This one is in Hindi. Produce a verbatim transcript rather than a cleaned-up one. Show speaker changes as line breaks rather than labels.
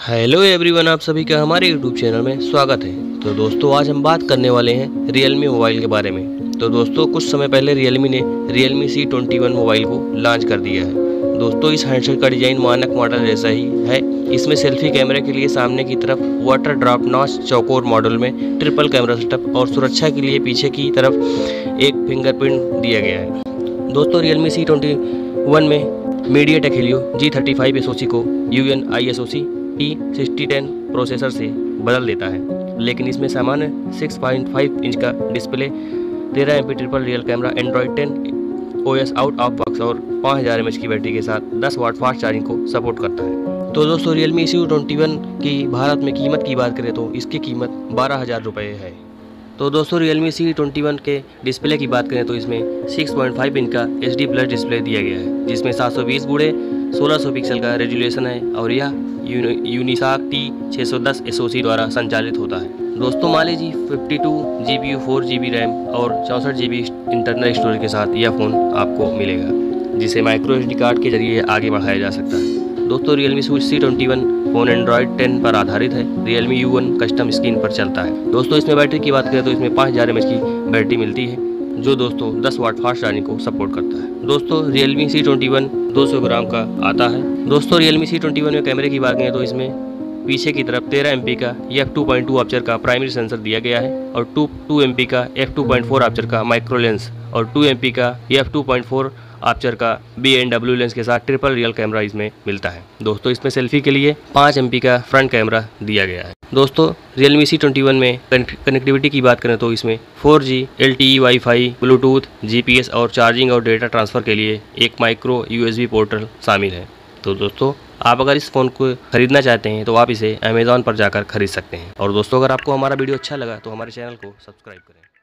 हेलो एवरीवन, आप सभी का हमारे यूट्यूब चैनल में स्वागत है। तो दोस्तों, आज हम बात करने वाले हैं रियलमी मोबाइल के बारे में। तो दोस्तों, कुछ समय पहले रियलमी ने Realme C twenty one mobile को लॉन्च कर दिया है। दोस्तों, इस हैंडसेट का डिज़ाइन मानक मॉडल जैसा ही है। इसमें सेल्फी कैमरे के लिए सामने की तरफ वाटर ड्रॉप नॉच चौकोर मॉडल में ट्रिपल कैमरा सेटअप और सुरक्षा के लिए पीछे की तरफ एक फिंगरप्रिंट दिया गया है। दोस्तों, रियलमी सी ट्वेंटी वन में MediaTek Helio G thirty five SoC को U N I S O C T sixty ten processor से बदल देता है, लेकिन इसमें सामान्य सिक्स पॉइंट फाइव इंच का डिस्प्ले, तेरह M P triple real camera, Android ten O S out of box और पाँच हज़ार एम एच की बैटरी के साथ दस वाट फास्ट चार्जिंग को सपोर्ट करता है। तो दोस्तों, रियलमी सी ट्वेंटी वन की भारत में कीमत की बात करें तो इसकी कीमत बारह हज़ार रुपये है। तो दोस्तों, रियलमी सी ट्वेंटी वन के डिस्प्ले की बात करें तो इसमें सिक्स पॉइंट फाइव इंच का एच डी प्लस डिस्प्ले दिया गया है, जिसमें सात सौ बीस गुणे सोलह सौ पिक्सल का रेजोल्यूशन है और यह Unisoc T six ten SoC द्वारा संचालित होता है। दोस्तों, मान लीजिए fifty two G B U, four G B RAM और चौंसठ जी बी इंटरनल स्टोरेज के साथ यह फ़ोन आपको मिलेगा, जिसे माइक्रो एस डी कार्ड के जरिए आगे बढ़ाया जा सकता है। दोस्तों, Realme C twenty one phone Android ten पर आधारित है। Realme U one custom screen पर चलता है। दोस्तों, इसमें बैटरी की बात करें तो इसमें पाँच हज़ार एम एच की बैटरी मिलती है, जो दोस्तों दस वाट फास्ट चार्जिंग को सपोर्ट करता है। दोस्तों, रियलमी सी ट्वेंटी वन दो सौ ग्राम का आता है। दोस्तों, रियलमी सी ट्वेंटी वन में कैमरे की बात करें तो इसमें पीछे की तरफ तेरह एम पी का F two point two aperture का प्राइमरी सेंसर दिया गया है और टू टू एम पी का F two point four aperture का माइक्रो लेंस और टू एम पी का F two point four aperture का बी एन डब्ल्यू लेंस के साथ ट्रिपल रियल कैमरा इसमें मिलता है। दोस्तों, इसमें सेल्फी के लिए पाँच एम पी का फ्रंट कैमरा दिया गया है। दोस्तों, रियलमी सी ट्वेंटी वन में कनेक्टिविटी की बात करें तो इसमें four G, L T E, wifi, Bluetooth, G P S और चार्जिंग और डेटा ट्रांसफ़र के लिए एक micro U S B portal शामिल है। तो दोस्तों, आप अगर इस फ़ोन को खरीदना चाहते हैं तो आप इसे अमेज़ॉन पर जाकर खरीद सकते हैं। और दोस्तों, अगर आपको हमारा वीडियो अच्छा लगा तो हमारे चैनल को सब्सक्राइब करें।